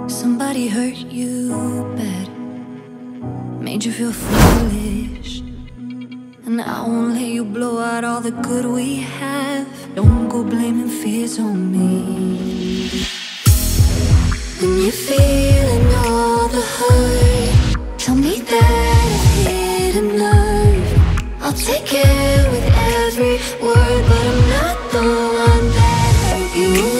Somebody hurt you bad, made you feel foolish, and I won't let you blow out all the good we have. Don't go blaming fears on me. When you're feeling all the hurt, tell me that I've hit a nerve. I'll take it with every word, but I'm not the one that hurt you.